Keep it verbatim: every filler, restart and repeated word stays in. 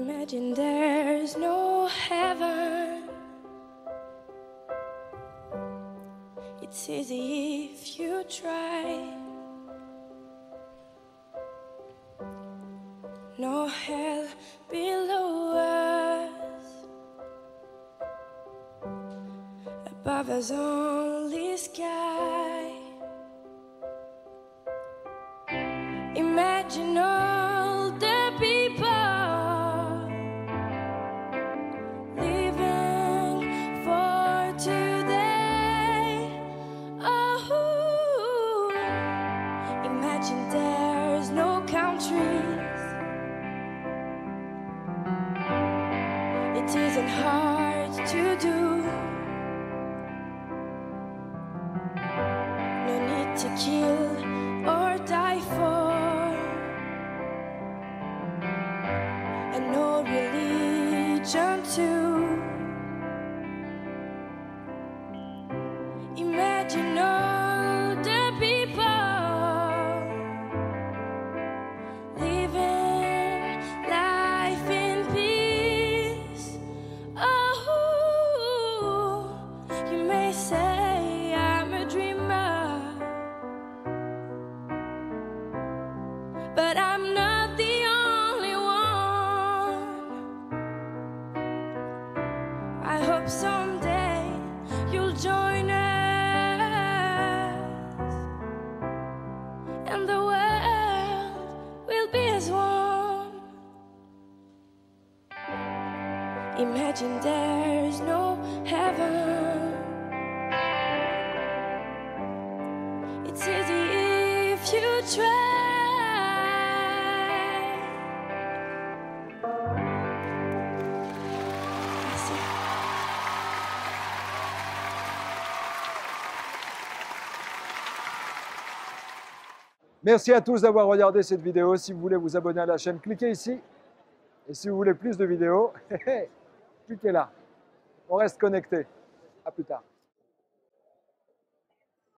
Imagine there's no heaven. It's easy if you try. No hell below us. Above us only sky. Imagine all the people living for today. Oh, imagine there's no countries. It isn't hard to do. No need to kill or die for. And no religion too. Imagine all the people living life in peace. Oh, you may say I'm a dreamer, but I'm not the only one. I hope someday you'll join us, and the world will be as one. Imagine there's no heaven. It's easy if you try. Merci à tous d'avoir regardé cette vidéo. Si vous voulez vous abonner à la chaîne, cliquez ici. Et si vous voulez plus de vidéos, cliquez là. On reste connecté. À plus tard.